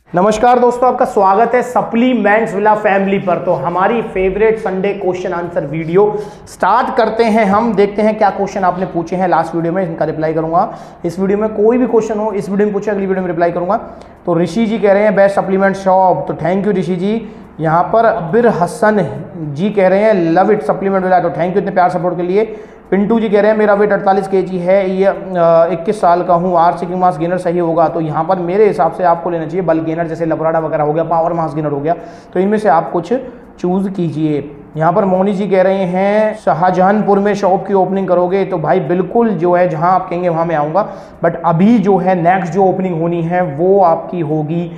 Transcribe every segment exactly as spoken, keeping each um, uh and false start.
नमस्कार दोस्तों, आपका स्वागत है सप्लीमेंट्स विला फैमिली पर। तो हमारी favourite Sunday question answer video start करते हैं। हम देखते हैं क्या क्वेश्चन आपने पूछे हैं लास्ट वीडियो में, इनका रिप्लाई करूंगा। इस वीडियो में कोई भी क्वेश्चन हो, इस वीडियो में पूछे, अगली वीडियो में रिप्लाई करूंगा। तो ऋषि जी कह रहे हैं बेस्ट सप्लीमेंट शॉप, तो थैंक यू ऋषि जी। यहाँ पर अबिर हसन जी कह रहे हैं लव इट सप्लीमेंट विला, तो थैंक यू इतने प्यार सपोर्ट के लिए। पिंटू जी कह रहे हैं मेरा वेट अड़तालीस केजी है, ये इक्कीस साल का हूँ, आर सीकिंग मास गेनर सही होगा? तो यहाँ पर मेरे हिसाब से आपको लेना चाहिए बल्क गेनर, जैसे लबराडा वगैरह हो गया, पावर मास गेनर हो गया, तो इनमें से आप कुछ चूज कीजिए। यहाँ पर मोनी जी कह रहे हैं शाहजहानपुर में शॉप की ओपनिंग करोगे? तो भाई बिल्कुल, जो है जहाँ आप कहेंगे वहाँ मैं आऊँगा, बट अभी जो है नेक्स्ट जो ओपनिंग होनी है वो आपकी होगी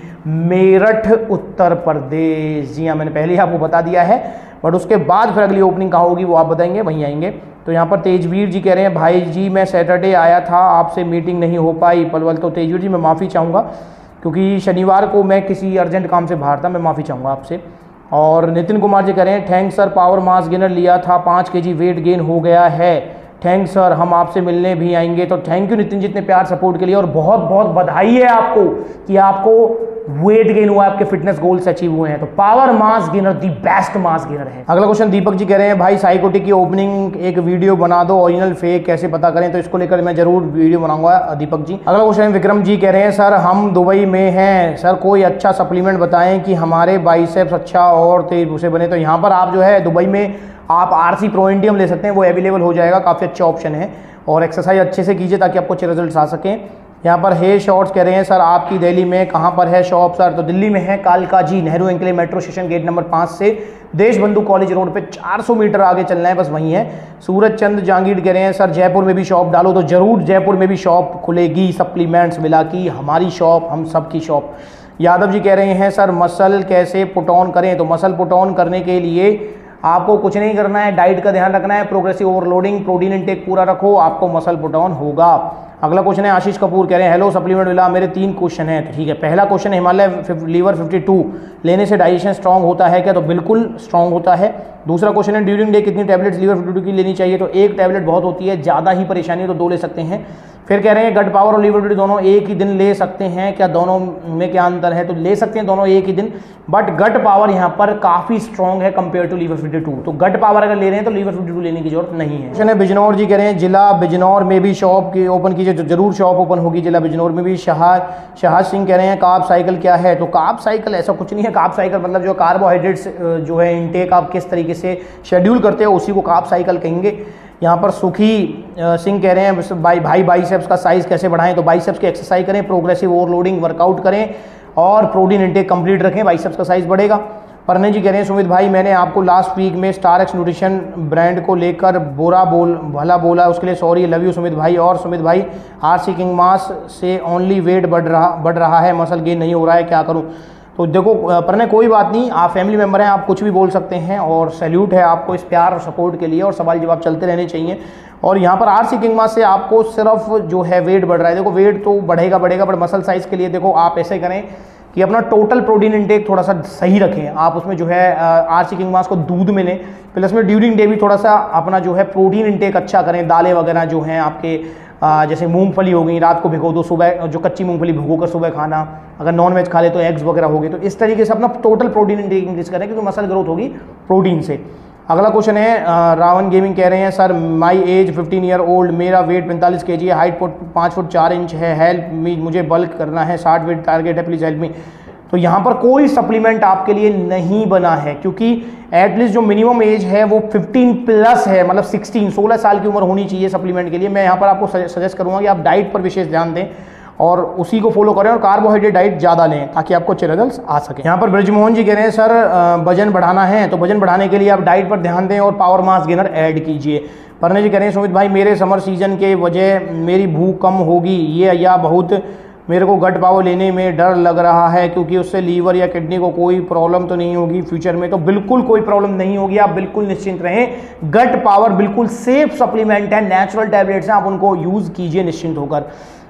मेरठ उत्तर प्रदेश। जी हाँ, मैंने पहले ही आपको बता दिया है, बट उसके बाद फिर अगली ओपनिंग कहाँ होगी वो आप बताएंगे, वहीं आएंगे। तो यहाँ पर तेजवीर जी कह रहे हैं भाई जी मैं सैटरडे आया था, आपसे मीटिंग नहीं हो पाई पलवल। तो तेजवीर जी मैं माफ़ी चाहूँगा, क्योंकि शनिवार को मैं किसी अर्जेंट काम से बाहर था, मैं माफ़ी चाहूँगा आपसे। और नितिन कुमार जी कह रहे हैं thanks sir, power mass gainer लिया था, पाँच के जी वेट गेन हो गया है, थैंक्स सर, हम आपसे मिलने भी आएंगे। तो थैंक यू नितिन जी इतने प्यार सपोर्ट के लिए, और बहुत बहुत बधाई है आपको कि आपको वेट गेन हुआ, आपके फिटनेस गोल्स अचीव हुए हैं। तो power mass gainer the best mass gainer है। अगला क्वेश्चन दीपक जी कह रहे हैं भाई साइकोटिक की ओपनिंग एक वीडियो बना दो, ओरिजिनल फेक कैसे पता करें? तो इसको लेकर मैं जरूर वीडियो बनाऊंगा दीपक जी। अगला क्वेश्चन विक्रम जी कह रहे हैं सर हम दुबई में हैं, सर कोई अच्छा सप्लीमेंट बताएं कि हमारे बाइसेप्स अच्छा और तेज भूसे बने। तो यहाँ पर आप जो है दुबई में आप आरसी प्रो इंडियम ले सकते हैं, वो अवेलेबल हो जाएगा, काफ़ी अच्छा ऑप्शन है। और एक्सरसाइज अच्छे से कीजिए ताकि आपको अच्छे रिजल्ट्स आ सकें। यहाँ पर हे शॉर्ट्स कह रहे हैं सर आपकी दिल्ली में कहाँ पर है शॉप? सर तो दिल्ली में है कालका ji, Nehru enclave metro station gate number पाँच से देश बंधु कॉलेज रोड पे चार सौ मीटर आगे चलना है, बस वहीं है। सूरज चंद जहांगीर कह रहे हैं सर जयपुर में भी शॉप डालो, तो जरूर जयपुर में भी शॉप खुलेगी सप्लीमेंट्स विला की, हमारी शॉप, हम सब की शॉप। यादव जी कह रहे हैं सर मसल कैसे पुट ऑन करें? तो मसल पुट ऑन करने के लिए आपको कुछ नहीं करना है, डाइट का ध्यान रखना है, प्रोग्रेसिव ओवरलोडिंग, प्रोटीन इंटेक पूरा रखो, आपको मसल पुट ऑन होगा। अगला क्वेश्चन है आशीष कपूर कह रहे हैं हेलो सप्लीमेंट विला, मेरे तीन क्वेश्चन हैं। तो ठीक है, पहला क्वेश्चन हिमालय लीवर बावन लेने से डाइजेशन स्ट्रांग होता है क्या? तो बिल्कुल स्ट्रांग होता है। दूसरा क्वेश्चन है ड्यूरिंग डे कितनी टैबलेट्स लीवर बावन की लेनी चाहिए? तो एक टैबलेट बहुत होती है, ज़्यादा ही परेशानी है तो दो ले सकते हैं। फिर कह रहे हैं गट पावर और लीवर बावन दोनों एक ही दिन ले सकते हैं क्या? दोनों में क्या अंतर है? तो ले सकते हैं दोनों एक ही दिन, बट गट पावर यहाँ पर काफ़ी स्ट्रॉन्ग है कंपेयर टू लीवर बावन। तो गट पावर अगर ले रहे हैं तो लीवर बावन लेने की जरूरत नहीं है। क्वेश्चन है बिजनौर जी कह रहे हैं जिला बिजनौर में भी शॉप की ओपन कीजिए, तो जरूर शॉप ओपन होगी जिला बिजनौर में भी। शाह शाह सिंह कह रहे हैं कार्ब साइकिल क्या है? तो कार्ब साइकिल ऐसा कुछ नहीं है, कार्ब साइकिल मतलब जो कार्बोहाइड्रेट्स जो है इनटेक आप किस तरीके से शेड्यूल करते हो उसी को कार्ब साइकिल कहेंगे। यहाँ पर सुखी सिंह कह रहे हैं भाई भाई बाइसेप्स का साइज कैसे बढ़ाएं? तो बाइसेप्स की एक्सरसाइज करें, प्रोग्रेसिव ओवरलोडिंग वर्कआउट करें और प्रोटीन इंटेक कंप्लीट रखें, बाइसेप्स का साइज बढ़ेगा। परने जी कह रहे हैं सुमित भाई मैंने आपको लास्ट वीक में स्टार एक्स न्यूट्रिशन ब्रांड को लेकर बुरा बोल भला बोला, उसके लिए सॉरी, लव यू सुमित भाई। और सुमित भाई आर सीकिंग मास से ओनली वेट बढ़ रहा बढ़ रहा है, मसल गेन नहीं हो रहा है, क्या करूँ? तो देखो परने कोई बात नहीं, आप फैमिली मेम्बर हैं, आप कुछ भी बोल सकते हैं, और सैल्यूट है आपको इस प्यार और सपोर्ट के लिए, और सवाल जवाब चलते रहने चाहिए। और यहाँ पर आर सीकिंग मास से आपको सिर्फ जो है वेट बढ़ रहा है, देखो वेट तो बढ़ेगा बढ़ेगा, बट मसल साइज के लिए देखो आप ऐसे करें कि अपना टोटल प्रोटीन इंटेक थोड़ा सा सही रखें। आप उसमें जो है आर सीकिंग मास को दूध में लें, प्लस में ड्यूरिंग डे भी थोड़ा सा अपना जो है प्रोटीन इंटेक अच्छा करें। दालें वगैरह जो हैं आपके आ, जैसे मूंगफली हो गई, रात को भिगो दो, सुबह जो कच्ची मूंगफली भिगो कर सुबह खाना, अगर नॉन वेज खा ले तो एग्स वगैरह हो गए। तो इस तरीके से अपना टोटल प्रोटीन इंटेक इंक्रीज करें, क्योंकि मसल ग्रोथ होगी प्रोटीन से। अगला क्वेश्चन है रावण गेमिंग कह रहे हैं sir my age fifteen year old, मेरा वेट पैंतालीस के जी है, हाइट पाँच फुट चार इंच है, हेल्प मी, मुझे बल्क करना है, साठ वेट टारगेट है, प्लीज़ हेल्प मी। तो यहाँ पर कोई सप्लीमेंट आपके लिए नहीं बना है, क्योंकि एटलीस्ट जो मिनिमम एज है वो पंद्रह प्लस है, मतलब सोलह सोलह साल की उम्र होनी चाहिए सप्लीमेंट के लिए। मैं यहाँ पर आपको सजेस्ट करूँगा कि आप डाइट पर विशेष ध्यान दें और उसी को फॉलो करें, और कार्बोहाइड्रेट डाइट ज़्यादा लें ताकि आपको अच्छे रिजल्ट्स आ सके। यहाँ पर ब्रजमोहन जी कह रहे हैं सर वजन बढ़ाना है, तो वजन बढ़ाने के लिए आप डाइट पर ध्यान दें और पावर मास गेनर ऐड कीजिए। परने जी कह रहे हैं सुमित भाई मेरे समर सीजन के वजह मेरी भूख कम होगी, ये या बहुत मेरे को गट पावर लेने में डर लग रहा है, क्योंकि उससे लीवर या किडनी को कोई प्रॉब्लम तो नहीं होगी फ्यूचर में? तो बिल्कुल कोई प्रॉब्लम नहीं होगी, आप बिल्कुल निश्चिंत रहें। गट पावर बिल्कुल सेफ सप्लीमेंट है, नेचुरल टैबलेट्स हैं, आप उनको यूज़ कीजिए निश्चिंत होकर।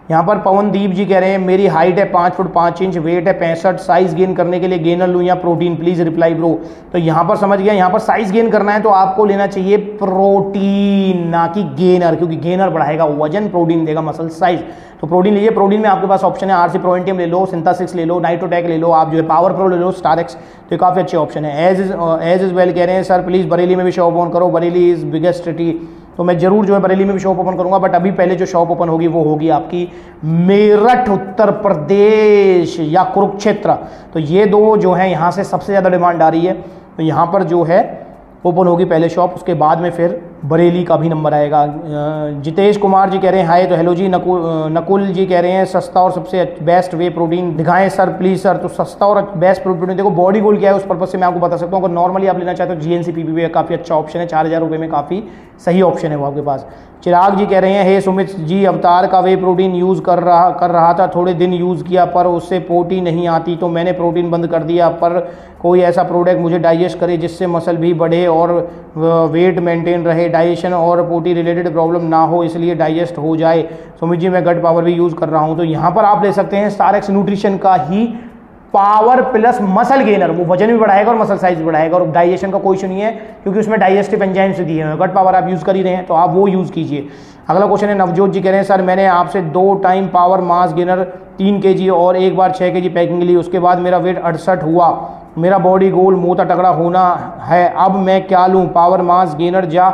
यहाँ पर पवनदीप जी कह रहे हैं मेरी हाइट है पाँच फुट पाँच इंच, वेट है पैंसठ, साइज गेन करने के लिए गेनर लूँ या प्रोटीन, प्लीज रिप्लाई ब्रो। तो यहाँ पर समझ गया, यहाँ पर साइज गेन करना है तो आपको लेना चाहिए प्रोटीन ना कि गेनर, क्योंकि गेनर बढ़ाएगा वजन, प्रोटीन देगा मसल साइज। तो प्रोटीन लीजिए। प्रोटीन में आपके पास ऑप्शन है आरसी प्रोएंटियम ले लो, सिंथेसिस ले लो, नाइट्रोटेक ले लो, आप जो है पावर प्रो ले लो, स्टार एक्स, तो काफ़ी अच्छे ऑप्शन है। एज इज एज इज वेल कह रहे हैं सर प्लीज़ बरेली में भी शॉप ओपन करो, बरेली इज बिगेस्ट सिटी। तो मैं जरूर जो है बरेली में भी शॉप ओपन करूंगा, बट अभी पहले जो शॉप ओपन होगी वो होगी आपकी मेरठ उत्तर प्रदेश या कुरुक्षेत्र। तो ये दो जो है यहाँ से सबसे ज़्यादा डिमांड आ रही है, तो यहाँ पर जो है ओपन होगी पहले शॉप, उसके बाद में फिर बरेली का भी नंबर आएगा। जितेश कुमार जी कह रहे हैं हाय, तो हेलो जी। नकुल नकुल जी कह रहे हैं सस्ता और सबसे बेस्ट वे प्रोटीन दिखाएं सर प्लीज़ सर। तो सस्ता और बेस्ट प्रोटीन देखो, बॉडी गोल क्या है उस पर्पज से मैं आपको बता सकता हूँ। अगर नॉर्मली आप लेना चाहते हो जीएनसी पीपीवी काफ़ी अच्छा ऑप्शन है, चार हज़ार रुपये में काफ़ी सही ऑप्शन है वो आपके पास। चिराग जी कह रहे हैं हे सुमित जी, अवतार का वे प्रोटीन यूज़ कर रहा कर रहा था, थोड़े दिन यूज़ किया पर उससे प्रोटीन नहीं आती, तो मैंने प्रोटीन बंद कर दिया। पर कोई ऐसा प्रोडक्ट मुझे डाइजेस्ट करे जिससे मसल भी बढ़े और वेट मेंटेन रहे, डाइजेशन और पोटी रिलेटेड प्रॉब्लम ना हो, इसलिए डाइजेस्ट हो जाए। सुमित जी मैं गट पावर भी यूज़ कर रहा हूँ। तो यहाँ पर आप ले सकते हैं स्टार एक्स न्यूट्रिशन का ही पावर प्लस मसल गेनर, वो वजन भी बढ़ाएगा और मसल साइज भी बढ़ाएगा, और डाइजेशन का कोई इशू नहीं है क्योंकि उसमें डाइजेस्टिव एंजाइम्स दिए हैं। गट पावर आप यूज़ कर ही रहे हैं तो आप वो यूज़ कीजिए। अगला क्वेश्चन है नवजोत जी कह रहे हैं सर मैंने आपसे दो टाइम पावर मास गेनर तीन के जी और एक बार छः के जी पैकिंग ली, उसके बाद मेरा वेट अड़सठ हुआ, मेरा बॉडी गोल मोटा तगड़ा होना है, अब मैं क्या लूँ? पावर मास गेनर जा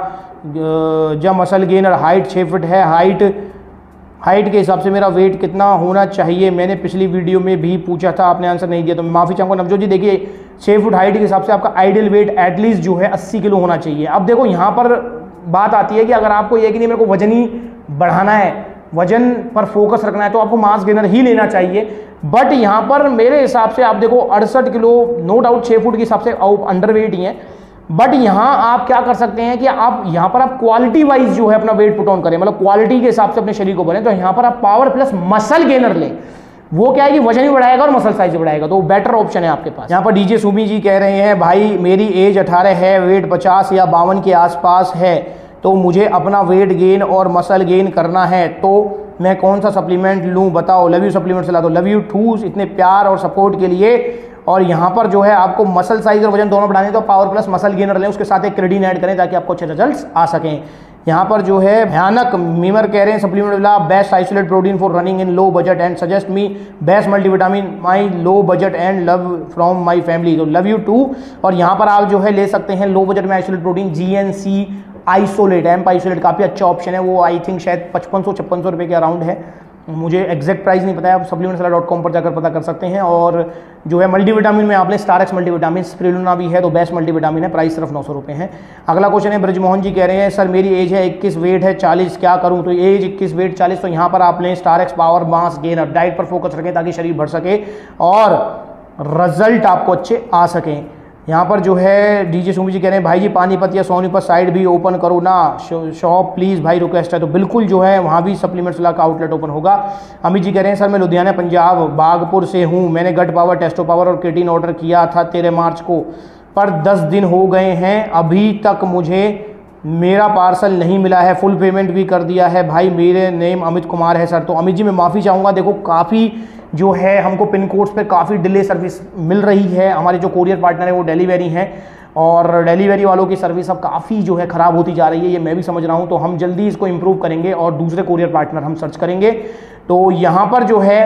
जा मसल गेनर, हाइट छः फिट है, हाइट हाइट के हिसाब से मेरा वेट कितना होना चाहिए? मैंने पिछली वीडियो में भी पूछा था, आपने आंसर नहीं दिया, तो मैं माफ़ी चाहूँगा नवजोत जी। देखिए छः फुट हाइट के हिसाब से आपका आइडियल वेट एटलीस्ट जो है अस्सी किलो होना चाहिए। अब देखो यहाँ पर बात आती है कि अगर आपको ये कि नहीं मेरे को वजन ही बढ़ाना है, वजन पर फोकस रखना है, तो आपको मास गेनर ही लेना चाहिए। बट यहाँ पर मेरे हिसाब से आप देखो अड़सठ किलो नो डाउट छः फुट के हिसाब से अंडर वेट ही है, बट यहाँ आप क्या कर सकते हैं कि आप यहाँ पर आप क्वालिटी वाइज जो है अपना वेट पुट ऑन करें, मतलब क्वालिटी के हिसाब से अपने शरीर को बने। तो यहाँ पर आप पावर प्लस मसल गेनर लें, वो क्या है कि वजन भी बढ़ाएगा और मसल साइज भी बढ़ाएगा, तो वो बेटर ऑप्शन है आपके पास। यहाँ पर डीजे सुमी जी कह रहे हैं भाई मेरी एज अठारह है, वेट पचास या बावन के आसपास है, तो मुझे अपना वेट गेन और मसल गेन करना है, तो मैं कौन सा सप्लीमेंट लूँ बताओ? लव यू सप्लीमेंट से ला दो। लव यू टू, इतने प्यार और सपोर्ट के लिए। और यहाँ पर जो है आपको मसल साइज और वजन दोनों बढ़ाने, तो पावर प्लस मसल गेनर लें, उसके साथ एक क्रेडिन ऐड करें ताकि आपको अच्छे रिजल्ट्स आ सकें। यहाँ पर जो है भयानक मीमर कह रहे हैं सप्लीमेंट वाला best isolate protein for running in low budget and suggest me best multivitamin my low budget and love from my family. तो लव यू टू। और यहाँ पर आप जो है ले सकते हैं लो बजट में आइसोलेट प्रोटीन जी N C isolate, amp isolate काफ़ी अच्छा ऑप्शन है, वो आई थिंक शायद पचपन सौ छप्पन सौ रुपये के अराउंड है, मुझे एग्जैक्ट प्राइस नहीं पता है, आप सप्लीमेंट सलाह डॉट कॉम पर जाकर पता कर सकते हैं। और जो है मल्टीविटामिन में आप लें स्टार एक्स मल्टीविटामिन, स्प्रिलुना भी है, तो बेस्ट मल्टीविटामिन है, प्राइस सिर्फ नौ सौ रुपये है। अगला क्वेश्चन है ब्रजमोहन जी कह रहे हैं सर मेरी एज है इक्कीस, वेट है चालीस, क्या करूं? तो एज इक्कीस वेट चालीस, तो यहाँ पर आप लें star X power mass gainer, diet पर फोकस रखें ताकि शरीर बढ़ सके और रिजल्ट आपको अच्छे आ सकें। यहाँ पर जो है डीजे सुमी जी कह रहे हैं भाई जी पानीपत या सोनीपत साइड भी ओपन करो ना शॉप प्लीज़ भाई, रिक्वेस्ट है। तो बिल्कुल जो है वहाँ भी सप्लीमेंट सलाह का आउटलेट ओपन होगा। अमित जी कह रहे हैं सर मैं लुधियाना पंजाब बागपुर से हूँ, मैंने गट पावर टेस्टो पावर और क्रेटीन ऑर्डर किया था तेरह मार्च को, पर दस दिन हो गए हैं अभी तक मुझे मेरा पार्सल नहीं मिला है, फुल पेमेंट भी कर दिया है भाई, मेरे नेम अमित कुमार है सर। तो अमित जी मैं माफ़ी चाहूँगा, देखो काफ़ी जो है हमको पिन कोड्स पे काफ़ी डिले सर्विस मिल रही है, हमारे जो कोरियर पार्टनर है वो डिलीवरी हैं और डिलीवरी वालों की सर्विस अब काफ़ी जो है ख़राब होती जा रही है, ये मैं भी समझ रहा हूँ। तो हम जल्दी इसको इम्प्रूव करेंगे और दूसरे कोरियर पार्टनर हम सर्च करेंगे। तो यहाँ पर जो है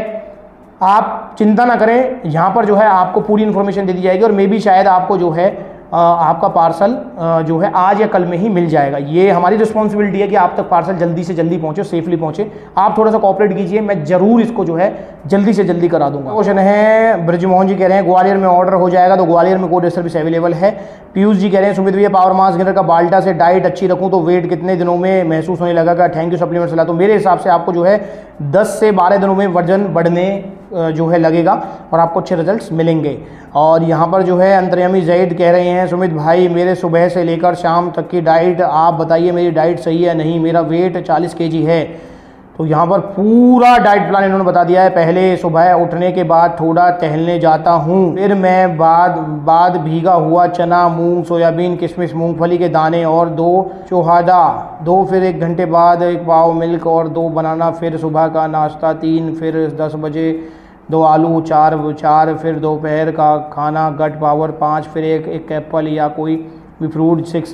आप चिंता ना करें, यहाँ पर जो है आपको पूरी इन्फॉर्मेशन दे दी जाएगी और मे भी शायद आपको जो है आपका पार्सल जो है आज या कल में ही मिल जाएगा। ये हमारी रिस्पॉन्सिबिलिटी है कि आप तक पार्सल जल्दी से जल्दी पहुंचे, सेफली पहुंचे। आप थोड़ा सा कोऑपरेट कीजिए, मैं जरूर इसको जो है जल्दी से जल्दी करा दूंगा। क्वेश्चन है ब्रजमोहन जी कह रहे हैं ग्वालियर में ऑर्डर हो जाएगा, तो ग्वालियर में कोरियर सर्विस अवेलेबल है। पीयूष जी कह रहे हैं सुमित भैया पावर मास गेनर का बाल्टा से डाइट अच्छी रखूँ तो वेट कितने दिनों में महसूस होने लगेगा? थैंक यू सप्लीमेंट सलाह। तो मेरे हिसाब से आपको जो है दस से बारह दिनों में वजन बढ़ने जो है लगेगा और आपको अच्छे रिजल्ट्स मिलेंगे। और यहाँ पर जो है अंतर्यामी जैद कह रहे हैं सुमित भाई मेरे सुबह से लेकर शाम तक की डाइट आप बताइए, मेरी डाइट सही है नहीं? मेरा वेट चालीस केजी है, तो यहाँ पर पूरा डाइट प्लान इन्होंने बता दिया है। पहले सुबह उठने के बाद थोड़ा टहलने जाता हूँ, फिर मैं बाद बाद भीगा हुआ चना, मूंग, सोयाबीन, किशमिश, मूंगफली के दाने और दो चौहादा दो, फिर एक घंटे बाद एक पाव मिल्क और दो बनाना, फिर सुबह का नाश्ता तीन, फिर दस बजे दो आलू, चार चार फिर दोपहर का खाना गट पावर पाँच, फिर एक एक एप्पल या कोई भी फ्रूट सिक्स,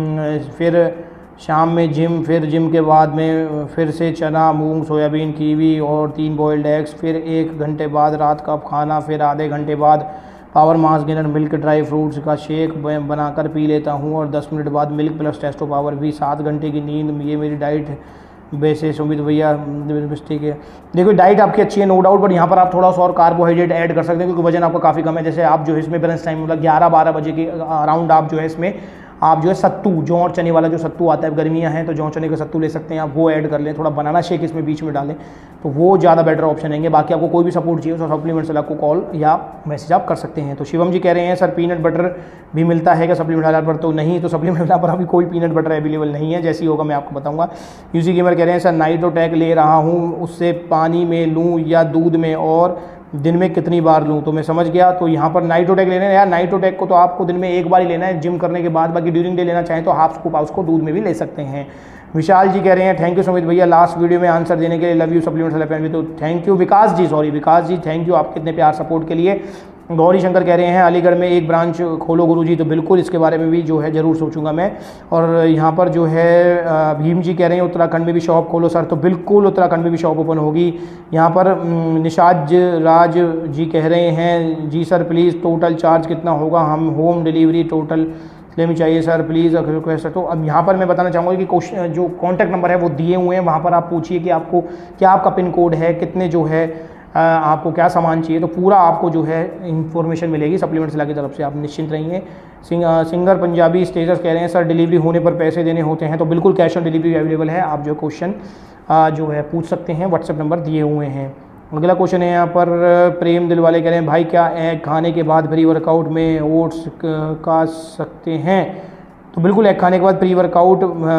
फिर शाम में जिम, फिर जिम के बाद में फिर से चना, मूंग, सोयाबीन, कीवी और तीन बॉइल्ड एग्स, फिर एक घंटे बाद रात का खाना, फिर आधे घंटे बाद power mass gainer milk dry fruits का शेक बनाकर पी लेता हूँ और दस मिनट बाद मिल्क प्लस टेस्टो पावर भी, सात घंटे की नींद। ये मेरी डाइट वैसे सुमित भैया मिस्टेक है। देखो डाइट आपकी अच्छी है नो डाउट, बट यहाँ पर आप थोड़ा सा और कार्बोहाइड्रेट ऐड कर सकते हैं क्योंकि वजन आपका काफ़ी कम है। जैसे आप जो है इसमें बैलेंस टाइम मतलब ग्यारह बारह बजे के अराउंड आप जो है इसमें आप जो है सत्तू, जौ और चने वाला जो सत्तू आता है, गर्मियाँ हैं तो जौ चने का सत्तू ले सकते हैं आप, वो ऐड कर लें। थोड़ा बनाना शेक इसमें बीच में डालें तो वो ज़्यादा बेटर ऑप्शन रहेंगे। बाकी आपको कोई भी सपोर्ट चाहिए तो सप्लीमेंट्स वाला को कॉल या मैसेज आप कर सकते हैं। तो शिवम जी कह रहे हैं सर पीनट बटर भी मिलता है क्या सप्लीमेंट वाला पर? तो नहीं, तो सप्लीमेंट वाला पर अभी कोई पीनट बटर अवेलेबल नहीं है, जैसी होगा मैं आपको बताऊँगा। यूजी गेमर कह रहे हैं सर नाइट्रोटेक ले रहा हूँ, उससे पानी में लूँ या दूध में, और दिन में कितनी बार लूँ? तो मैं समझ गया। तो यहाँ पर नाइट्रोटेक लेना है यार, नाइट्रोटेक को तो आपको दिन में एक बार ही लेना है जिम करने के बाद, बाकी ड्यूरिंग डे लेना चाहें तो हाफ स्कूप आप उसको दूध में भी ले सकते हैं। विशाल जी कह रहे हैं थैंक यू सुमित भैया लास्ट वीडियो में आंसर देने के लिए, लव यू सप्लीमेंट्स वाले फैमिली। तो thank you Vikas ji, sorry Vikas ji, thank you आपके इतने प्यार सपोर्ट के लिए। गौरी शंकर कह रहे हैं अलीगढ़ में एक ब्रांच खोलो गुरुजी, तो बिल्कुल इसके बारे में भी जो है ज़रूर सोचूंगा मैं। और यहाँ पर जो है भीम जी कह रहे हैं उत्तराखंड में भी शॉप खोलो सर, तो बिल्कुल उत्तराखंड में भी शॉप ओपन होगी। यहाँ पर निशाज राज जी कह रहे हैं जी सर प्लीज़ टोटल चार्ज कितना होगा, हम होम डिलीवरी टोटल लेनी चाहिए सर प्लीज़ रिक्वेस्ट। तो अब यहाँ पर मैं बताना चाहूँगा कि क्वेश्चन जो कॉन्टैक्ट नंबर है वो दिए हुए हैं, वहाँ पर आप पूछिए कि आपको क्या आपका पिन कोड है, कितने जो है आपको क्या सामान चाहिए, तो पूरा आपको जो है इन्फॉर्मेशन मिलेगी सप्लीमेंट्स ला की तरफ से, आप निश्चिंत रहिए। सिंग, सिंगर पंजाबी स्टेटस कह रहे हैं सर डिलीवरी होने पर पैसे देने होते हैं, तो बिल्कुल कैश ऑन डिलीवरी अवेलेबल है, आप जो क्वेश्चन जो है पूछ सकते हैं, व्हाट्सएप नंबर दिए हुए हैं। अगला क्वेश्चन है यहाँ पर प्रेम दिल वाले कह रहे हैं भाई क्या एग खाने के बाद प्री वर्कआउट में ओट्स खा सकते हैं? तो बिल्कुल एग खाने के बाद प्री वर्कआउट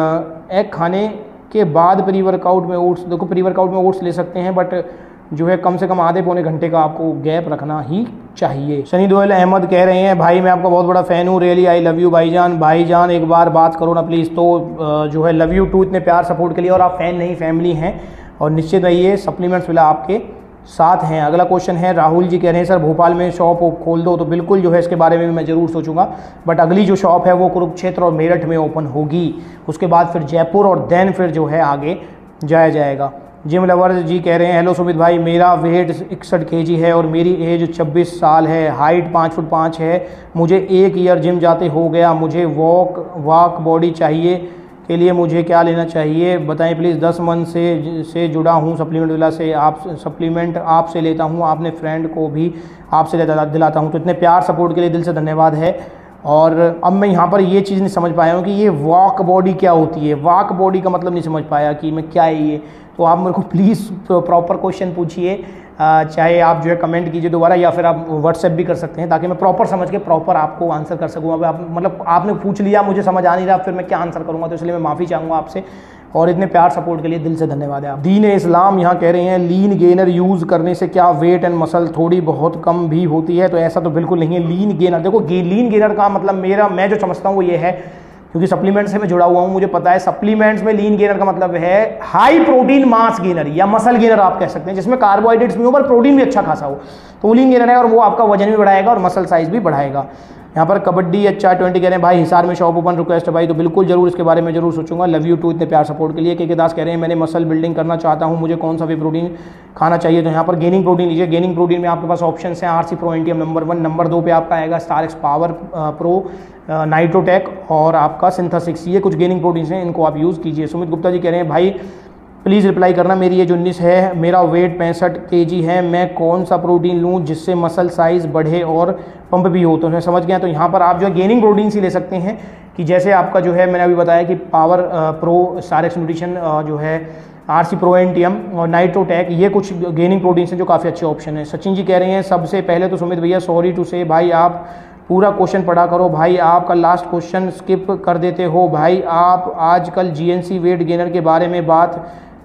एग खाने के बाद प्री वर्कआउट में ओट्स, देखो प्री वर्कआउट में ओट्स ले सकते हैं, बट जो है कम से कम आधे पौने घंटे का आपको गैप रखना ही चाहिए। सनी दोयल अहमद कह रहे हैं भाई मैं आपका बहुत बड़ा फ़ैन हूँ, रियली आई लव यू भाईजान, भाईजान एक बार बात करो ना प्लीज़। तो जो है लव यू टू इतने प्यार सपोर्ट के लिए, और आप फ़ैन नहीं फैमिली हैं, और निश्चित रहिए सप्लीमेंट्स वाला आपके साथ हैं। अगला क्वेश्चन है राहुल जी कह रहे हैं सर भोपाल में शॉप खोल दो, तो बिल्कुल जो है इसके बारे में भी मैं ज़रूर सोचूंगा, बट अगली जो शॉप है वो कुरुक्षेत्र और मेरठ में ओपन होगी, उसके बाद फिर जयपुर और देन फिर जो है आगे जाया जाएगा। जिम लवर जी कह रहे हैं हेलो सुमित भाई मेरा वेट इकसठ के जी है और मेरी एज छब्बीस साल है, हाइट पाँच फुट पाँच है, मुझे एक ईयर जिम जाते हो गया, मुझे वॉक वॉक बॉडी चाहिए के लिए मुझे क्या लेना चाहिए बताएं प्लीज़। दस मंथ से से जुड़ा हूँ सप्लीमेंट वाला से, आप सप्लीमेंट आपसे लेता हूँ, आपने फ्रेंड को भी आपसे दिलाता हूँ, तो इतने प्यार सपोर्ट के लिए दिल से धन्यवाद है। और अब मैं यहाँ पर ये चीज़ नहीं समझ पाया हूँ कि ये वॉक बॉडी क्या होती है, वॉक बॉडी का मतलब नहीं समझ पाया कि मैं क्या है ये, तो आप मेरे को प्लीज़ प्रॉपर क्वेश्चन पूछिए, चाहे आप जो है कमेंट कीजिए दोबारा या फिर आप व्हाट्सएप भी कर सकते हैं, ताकि मैं प्रॉपर समझ के प्रॉपर आपको आंसर कर सकूँ। अब आप मतलब आपने पूछ लिया मुझे समझ आ नहीं रहा, फिर मैं क्या आंसर करूँगा, तो इसलिए मैं माफ़ी चाहूँगा आपसे, और इतने प्यार सपोर्ट के लिए दिल से धन्यवाद है आप। दीन इस्लाम यहाँ कह रहे हैं लीन गेनर यूज़ करने से क्या वेट एंड मसल थोड़ी बहुत कम भी होती है? तो ऐसा तो बिल्कुल नहीं है। लीन गेनर देखो गे, लीन गेनर का मतलब मेरा मैं जो समझता हूँ वो ये है, क्योंकि सप्लीमेंट्स से मैं जुड़ा हुआ हूँ, मुझे पता है सप्लीमेंट्स में लीन गेनर का मतलब है हाई प्रोटीन मास गेनर या मसल गेनर आप कह सकते हैं, जिसमें कार्बोहाइड्रेट्स भी हो पर प्रोटीन भी अच्छा खासा हो, तो वो लीन गेनर है, और वो आपका वजन भी बढ़ाएगा और मसल साइज भी बढ़ाएगा। यहाँ पर कबड्डी अच्छा ट्वेंटी कह रहे हैं भाई हिसार में शॉप ओपन रिक्वेस्ट है भाई, तो बिल्कुल जरूर इसके बारे में जरूर सोचूंगा। लव यू टू इतने प्यार सपोर्ट के लिए। के के दास कह रहे हैं मैंने मसल बिल्डिंग करना चाहता हूँ, मुझे कौन सा भी प्रोटीन खाना चाहिए? तो यहाँ पर गेनिंग प्रोटीन लीजिए। गेनिंग प्रोटीन में आपके पास ऑप्शन हैं RC pro NTM number one, number दो पे आपका आएगा star X power pro, Nitrotech और आपका सिंथेसिक्स, ये कुछ गेनिंग प्रोटीन्स हैं, इनको आप यूज़ कीजिए। सुमित गुप्ता जी कह रहे हैं भाई प्लीज़ रिप्लाई करना, मेरी एज उन्नीस है, मेरा वेट पैंसठ केजी है, मैं कौन सा प्रोटीन लूँ जिससे मसल साइज़ बढ़े और पंप भी हो? तो मैं समझ गया। तो यहाँ पर आप जो है गेनिंग प्रोटीन ही ले सकते हैं, कि जैसे आपका जो है मैंने अभी बताया कि power pro, star x nutrition जो है, आरसी प्रो एनटीएम और नाइट्रोटेक, ये कुछ गेनिंग प्रोटीन्स हैं जो काफ़ी अच्छे ऑप्शन है। सचिन जी कह रहे हैं सबसे पहले तो सुमित भैया सॉरी टू से भाई आप पूरा क्वेश्चन पढ़ा करो भाई, आपका लास्ट क्वेश्चन स्किप कर देते हो भाई, आप आजकल जीएनसी वेट गेनर के बारे में बात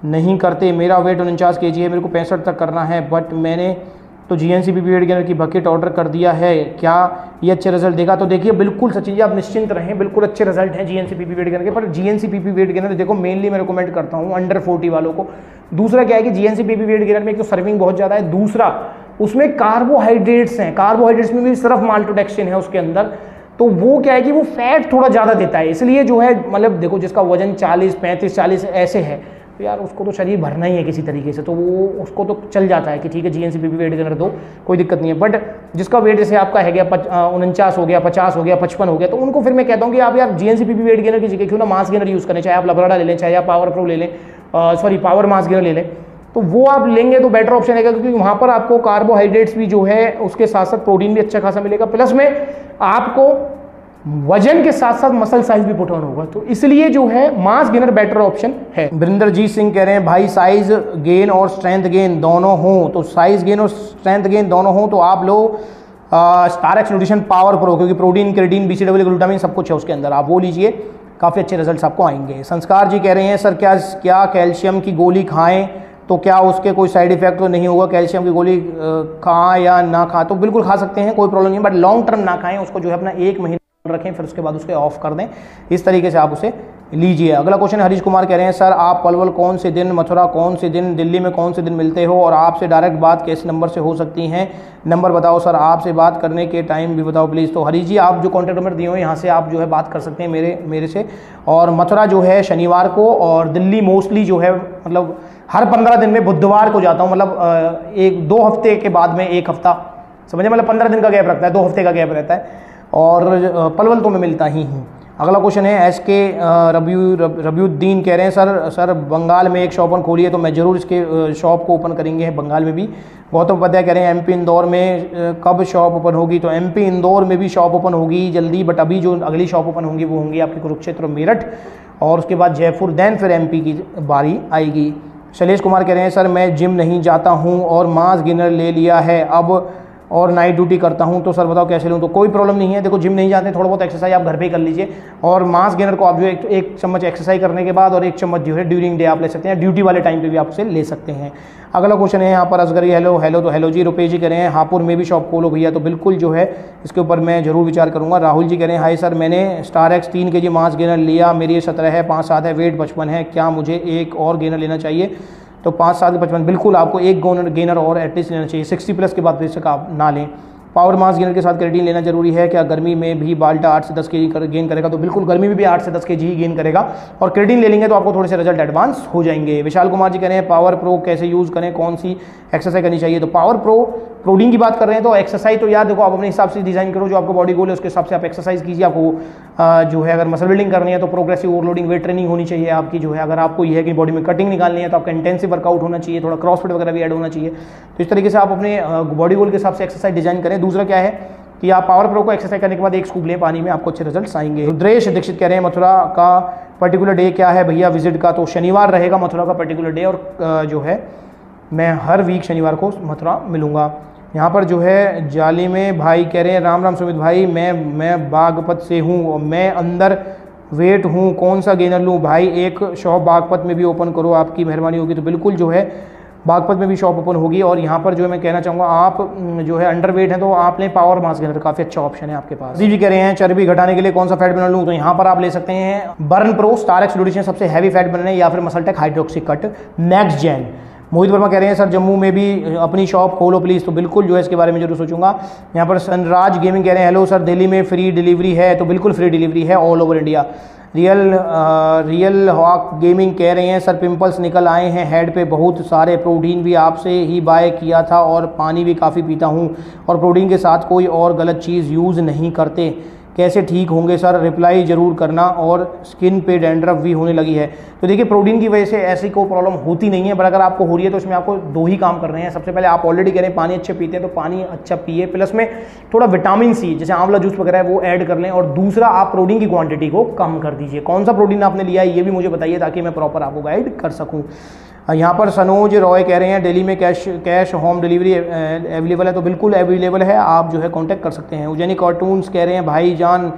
नहीं करते। मेरा वेट उनचास के जी है, मेरे को पैंसठ तक करना है, बट मैंने तो जीएनसीपीपी वेट गेनर की बकेट ऑर्डर कर दिया है, क्या ये अच्छे रिजल्ट देगा? तो देखिए बिल्कुल सचिन जी आप निश्चिंत रहें, बिल्कुल अच्छे रिजल्ट हैं जीएनसीपीपी वेट गेनर के। पर जीएनसीपीपी वेट गेनर देखो मेनली मैं रिकमेंड करता हूँ अंडर फोर्टी वालों को। दूसरा क्या है कि जीएनसीपीपी वेट गेनर में एक तो सर्विंग बहुत ज़्यादा है, दूसरा उसमें कार्बोहाइड्रेट्स हैं, कार्बोहाइड्रेट्स में भी सिर्फ माल्टोडेक्सिन है उसके अंदर, तो वो क्या है कि वो फैट थोड़ा ज़्यादा देता है। इसलिए जो है मतलब देखो जिसका वजन चालीस पैंतीस चालीस ऐसे है तो यार उसको तो शरीर भरना ही है किसी तरीके से, तो वो उसको तो चल जाता है कि ठीक है जीएनसीपीपी वेट गेनर दो, कोई दिक्कत नहीं है। बट जिसका वेट जैसे आपका है गया उनचास हो गया, पचास हो गया, पचपन हो गया, तो उनको फिर मैं कहता हूँ कि आप यार जीएनसीपीपी वेट गेनर की जगह क्यों ना मास गेनर यूज़ करें, चाहे आप लबराडा ले लें, चाहे आप पावर प्रो ले लें, सॉरी पावर मास गेनर ले लें, तो वो आप लेंगे तो बेटर ऑप्शन है, क्योंकि वहाँ पर आपको कार्बोहाइड्रेट्स भी जो है उसके साथ साथ प्रोटीन भी अच्छा खासा मिलेगा, प्लस में आपको वजन के साथ साथ मसल साइज भी पुट ऑन होगा, तो इसलिए जो है मास गेनर बेटर ऑप्शन है। वरिंदरजीत सिंह कह रहे हैं भाई साइज गेन और स्ट्रेंथ गेन दोनों हो, तो साइज गेन और स्ट्रेंथ गेन दोनों हो तो आप लो स्टारएक्स न्यूट्रिशन पावर प्रो, क्योंकि प्रोटीन क्रेटीन बीसीडब्ल्यू ग्लूटामिन सब कुछ है उसके अंदर, आप वो लीजिए, काफ़ी अच्छे रिजल्ट्स आपको आएंगे। संस्कार जी कह रहे हैं सर क्या क्या कैल्शियम की गोली खाएं तो क्या उसके कोई साइड इफेक्ट तो नहीं होगा? कैल्शियम की गोली खाएं या ना खाएं? तो बिल्कुल खा सकते हैं, कोई प्रॉब्लम नहीं है, बट लॉन्ग टर्म ना खाएं उसको, जो है अपना एक महीने रखें फिर उसके बाद उसके ऑफ कर दें, इस तरीके से आप उसे लीजिए। अगला क्वेश्चन हरीश कुमार कह रहे हैं सर आप पलवल कौन से दिन, मथुरा कौन से दिन, दिल्ली में कौन से दिन मिलते हो और आपसे डायरेक्ट बात कैसे नंबर से हो सकती हैं? नंबर बताओ सर, आपसे बात करने के टाइम भी बताओ प्लीज़। तो हरीश जी आप जो कॉन्टैक्ट नंबर दिए हो यहाँ से आप जो है बात कर सकते हैं मेरे मेरे से, और मथुरा जो है शनिवार को, और दिल्ली मोस्टली जो है मतलब हर पंद्रह दिन में बुधवार को जाता हूँ, मतलब एक दो हफ्ते के बाद में एक हफ्ता समझे, मतलब पंद्रह दिन का गैप रखता है, दो हफ्ते का गैप रहता है, और पलवल तो मैं मिलता ही हूँ। अगला क्वेश्चन है एस के रबियू रबियुद्दीन कह रहे हैं सर सर बंगाल में एक शॉप खोली है तो मैं ज़रूर इसके शॉप को ओपन करेंगे बंगाल में भी। गौतम उपाध्याय कह रहे हैं एमपी इंदौर में कब शॉप ओपन होगी? तो एमपी इंदौर में भी शॉप ओपन होगी जल्दी, बट अभी जो अगली शॉप ओपन होंगी वो होंगी आपकी कुरुक्षेत्र मेरठ, और उसके बाद जयपुर, देन फिर एमपी की बारी आएगी। शैलेश कुमार कह रहे हैं सर मैं जिम नहीं जाता हूँ और मास गेनर ले लिया है अब और नाइट ड्यूटी करता हूं, तो सर बताओ कैसे लूं? तो कोई प्रॉब्लम नहीं है, देखो जिम नहीं जाते, थोड़ा बहुत एक्सरसाइज आप घर पे ही कर लीजिए, और मास गेनर को आप जो एक, एक चम्मच एक्सरसाइज करने के बाद और एक चम्मच जो है ड्यूरिंग डे आप ले सकते हैं, ड्यूटी वाले टाइम पे भी आप उसे ले सकते हैं। अगला क्वेश्चन है यहाँ पर असगरी हेलो हेलो तो हेलो जी, रुपेश जी कह रहे हैं हापुड़ में भी शॉप खोलो भैया, तो बिल्कुल जो है इसके ऊपर मैं जरूर विचार करूँगा। राहुल जी कह रहे हैं हाई सर मैंने स्टार एक्स तीन के जी मास गेनर लिया, मेरी सत्रह है, पाँच सात है, वेट पचपन है, क्या मुझे एक और गेनर लेना चाहिए? तो पाँच सात के पचपन बिल्कुल आपको एक गेनर और एटलीस्ट लेना चाहिए, सिक्सटी प्लस के बाद बेशक आप ना लें। पावर मास गेनर के साथ क्रेटीन लेना जरूरी है क्या? गर्मी में भी बाल्टा आठ से दस के जी गेन करेगा? तो बिल्कुल गर्मी में भी आठ से दस के जी ही गेन करेगा, और क्रेटीन ले लेंगे तो आपको थोड़े से रिजल्ट एडवांस हो जाएंगे। विशाल कुमार जी कह रहे हैं पावर प्रो कैसे यूज़ करें, कौन सी एक्सरसाइज करनी चाहिए? तो पावर प्रो प्रोटीन की बात कर रहे हैं तो एक्सरसाइज तो यार देखो आप अपने हिसाब से डिज़ाइन करो, जो आपका बॉडी गोल है उसके हिसाब से आप एक्सरसाइज कीजिए। आपको जो है अगर मसल बिल्डिंग करनी है तो प्रोग्रेसिव ओवरलोडिंग वेट ट्रेनिंग होनी चाहिए आपकी, जो है अगर आपको ये है कि बॉडी में कटिंग निकालनी है तो आपका इंटेंसिव वर्कआउट होना चाहिए, थोड़ा क्रॉसफिट वगैरह भी ऐड होना चाहिए। तो इस तरीके से आप अपने बॉडी गोल के हिसाब से एक्सरसाइज डिजाइन करें। दूसरा क्या है कि आप पावर प्रो को एक्सरसाइज करने के बाद एक स्कूप लें पानी में, आपको अच्छे रिजल्ट्स आएंगे। रुद्रेश दीक्षित कह रहे हैं मथुरा का पर्टिकुलर डे क्या है भैया विजिट का? तो शनिवार रहेगा मथुरा का पर्टिकुलर डे, और जो है मैं हर वीक शनिवार को मथुरा मिलूंगा। यहाँ पर जो है जाली में भाई कह रहे हैं राम राम सुमित भाई, मैं मैं बागपत से हूँ, मैं अंदर वेट हूँ, कौन सा गेनर लूँ भाई? एक शॉप बागपत में भी ओपन करो, आपकी मेहरबानी होगी। तो बिल्कुल जो है बागपत में भी शॉप ओपन होगी, और यहाँ पर जो है मैं कहना चाहूँगा आप जो है अंडर वेट है तो आप लें पावर मास गेनर, काफ़ी अच्छा ऑप्शन है आपके पास। जी जी कह रहे हैं चर्बी घटाने के लिए कौन सा फैट बर्नर लूँ? तो यहाँ पर आप ले सकते हैं burn pro, star x nutrition सबसे हैवी फैट बर्नर है, या फिर MuscleTech hydroxycut max Jain. Mohit Verma कह रहे हैं सर जम्मू में भी अपनी शॉप खोलो प्लीज़, तो बिल्कुल जो है इसके बारे में जरूर सोचूंगा। यहाँ पर सनराज गेमिंग कह रहे हैं हेलो सर दिल्ली में फ्री डिलीवरी है? तो बिल्कुल फ्री डिलीवरी है all over India. Real real hawk gaming कह रहे हैं सर पिंपल्स निकल आए हैं हेड पे बहुत सारे, प्रोटीन भी आपसे ही बाय किया था और पानी भी काफ़ी पीता हूँ, और प्रोटीन के साथ कोई और गलत चीज़ यूज़ नहीं करते, कैसे ठीक होंगे सर? रिप्लाई ज़रूर करना। और स्किन पे डैंड्रफ भी होने लगी है। तो देखिए प्रोटीन की वजह से ऐसी कोई प्रॉब्लम होती नहीं है, पर अगर आपको हो रही है तो इसमें आपको दो ही काम करने हैं। सबसे पहले आप ऑलरेडी कह रहे हैं पानी अच्छे पीते हैं तो पानी अच्छा पिए, प्लस में थोड़ा विटामिन सी जैसे आंवला जूस वगैरह है वो ऐड कर लें, और दूसरा आप प्रोटीन की क्वांटिटी को कम कर दीजिए। कौन सा प्रोटीन आपने लिया है ये भी मुझे बताइए ताकि मैं प्रॉपर आपको गाइड कर सकूँ। यहाँ पर सनोज रॉय कह रहे हैं दिल्ली में cash cash home delivery available है? तो बिल्कुल अवेलेबल है, आप जो है कांटेक्ट कर सकते हैं। उजैनी कार्टून्स कह रहे हैं भाई जान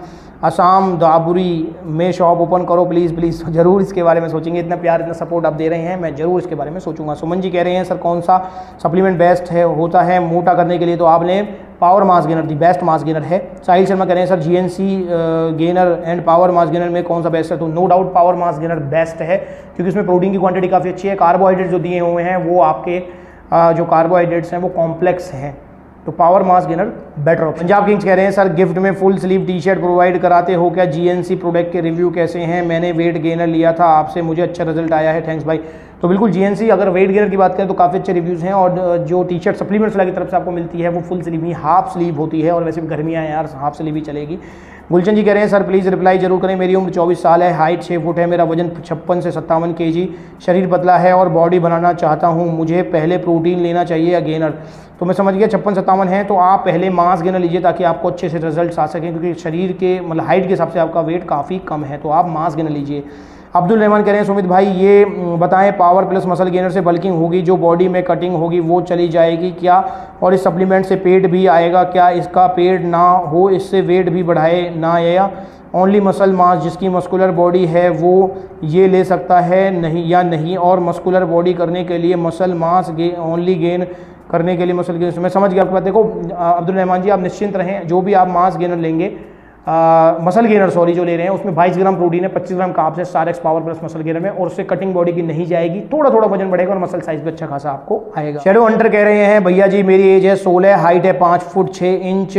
असम दाबुरी में शॉप ओपन करो प्लीज़ प्लीज़। ज़रूर इसके बारे में सोचेंगे, इतना प्यार इतना सपोर्ट आप दे रहे हैं, मैं ज़रूर इसके बारे में सोचूंगा। सुमन जी कह रहे हैं सर कौन सा सप्लीमेंट बेस्ट है होता है मोटा करने के लिए, तो आपने power mass gainer the best mass gainer है। साहिल शर्मा कह रहे हैं sir GNC gainer and power mass gainer में कौन सा बेस्ट है, तो no doubt power mass gainer best है क्योंकि इसमें प्रोटीन की क्वांटिटी काफ़ी अच्छी है। कार्बोहाइड्रेट जो दिए हुए हैं वो आपके जो कार्बोहाइड्रेट्स हैं वो कॉम्प्लेक्स हैं, तो power mass gainer better option. Punjab kings कह रहे हैं सर गिफ्ट में full sleeve T shirt provide कराते हो क्या, जीएनसी प्रोडक्ट के रिव्यू कैसे हैं, मैंने वेट गेनर लिया था आपसे, मुझे अच्छा रिजल्ट आया है, थैंक्स भाई। तो बिल्कुल जीएनसी अगर वेट गेनर की बात करें तो काफ़ी अच्छे रिव्यूज़ हैं, और जो टी शर्ट सप्लीमेंट्स वाला की तरफ से आपको मिलती है वो फुल स्लीव ही हाफ स्लीव होती है, और वैसे भी गर्मियाँ हैं यार हाफ स्लीव ही चलेगी। गुलशन जी कह रहे हैं सर प्लीज़ रिप्लाई जरूर करें, मेरी उम्र चौबीस साल है, हाइट छः फुट है, मेरा वजन छप्पन से सत्तावन केजी, शरीर पतला है और बॉडी बनाना चाहता हूँ, मुझे पहले प्रोटीन लेना चाहिए या गेनर। तो मैं समझ गया छप्पन सत्तावन है तो आप पहले मास गेनर लीजिए ताकि आपको अच्छे से रिजल्ट्स आ सकें, क्योंकि शरीर के मतलब हाइट के हिसाब से आपका वेट काफ़ी कम है, तो आप मास गेनर लीजिए। अब्दुल रहमान कह रहे हैं सुमित भाई ये बताएं पावर प्लस मसल गेनर से बल्किंग होगी, जो बॉडी में कटिंग होगी वो चली जाएगी क्या, और इस सप्लीमेंट से पेट भी आएगा क्या, इसका पेट ना हो इससे वेट भी बढ़ाए ना, या ओनली मसल मास जिसकी मस्कुलर बॉडी है वो ये ले सकता है नहीं या नहीं, और मस्कुलर बॉडी करने के लिए मसल मास गे ओनली गेन करने के लिए मसल गेन। मैं समझ गया आपकी बात। देखो अब्दुल रहमान जी आप निश्चिंत रहें, जो भी आप मास गेनर लेंगे आ, मसल गेनर सॉरी जो ले रहे हैं उसमें बाईस ग्राम प्रोटीन है, पच्चीस ग्राम कार्ब्स है star X power plus muscle gainer में, और उससे कटिंग बॉडी की नहीं जाएगी, थोड़ा थोड़ा वजन बढ़ेगा और मसल साइज भी अच्छा खासा आपको आएगा। शेडो हंटर कह रहे हैं भैया जी मेरी एज है सोलह, हाइट है पाँच फुट छः इंच,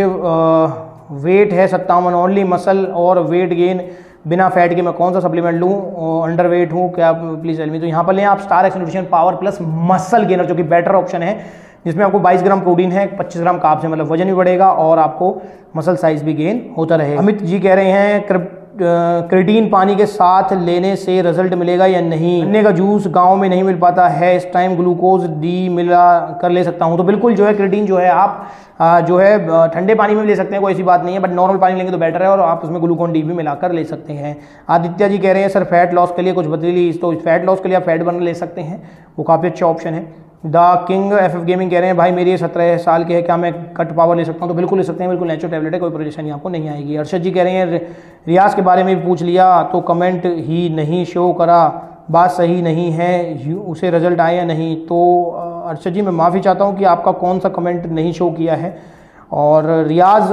वेट है सत्तावन, ओनली मसल और वेट गेन बिना फैट के मैं कौन सा सप्लीमेंट लूँ, अंडर वेट हूँ क्या प्लीज़ टेल मी। तो यहाँ पर लें आप star x nutrition power plus muscle gainer जो कि बेटर ऑप्शन है, जिसमें आपको बाईस ग्राम प्रोटीन है, पच्चीस ग्राम कार्ब्स है, मतलब वजन भी बढ़ेगा और आपको मसल साइज भी गेन होता रहेगा। अमित जी कह रहे हैं क्रिटीन पानी के साथ लेने से रिजल्ट मिलेगा या नहीं, गन्ने का जूस गांव में नहीं मिल पाता है, इस टाइम ग्लूकोज डी मिला कर ले सकता हूं, तो बिल्कुल जो है क्रिटीन जो है आप आ, जो है ठंडे पानी में भी ले सकते हैं, कोई ऐसी बात नहीं है, बट नॉर्मल पानी लेंगे तो बेटर है, और आप उसमें ग्लूकोन डी भी मिलाकर ले सकते हैं। आदित्य जी कह रहे हैं सर फैट लॉस के लिए कुछ बदली, तो फैट लॉस के लिए आप फैट बर्नर ले सकते हैं, वो काफ़ी अच्छा ऑप्शन है। The king F F gaming कह रहे हैं भाई मेरी सत्रह साल के है, क्या मैं कट पावर ले सकता हूं, तो बिल्कुल ले सकते हैं, बिल्कुल नेचुरल टैबलेट है, कोई परेशानी आपको नहीं आएगी। अर्षद जी कह रहे हैं रियाज के बारे में भी पूछ लिया तो कमेंट ही नहीं शो करा, बात सही नहीं है, उसे रिजल्ट आए या नहीं। तो अर्षद जी मैं माफ़ी चाहता हूं कि आपका कौन सा कमेंट नहीं शो किया है, और रियाज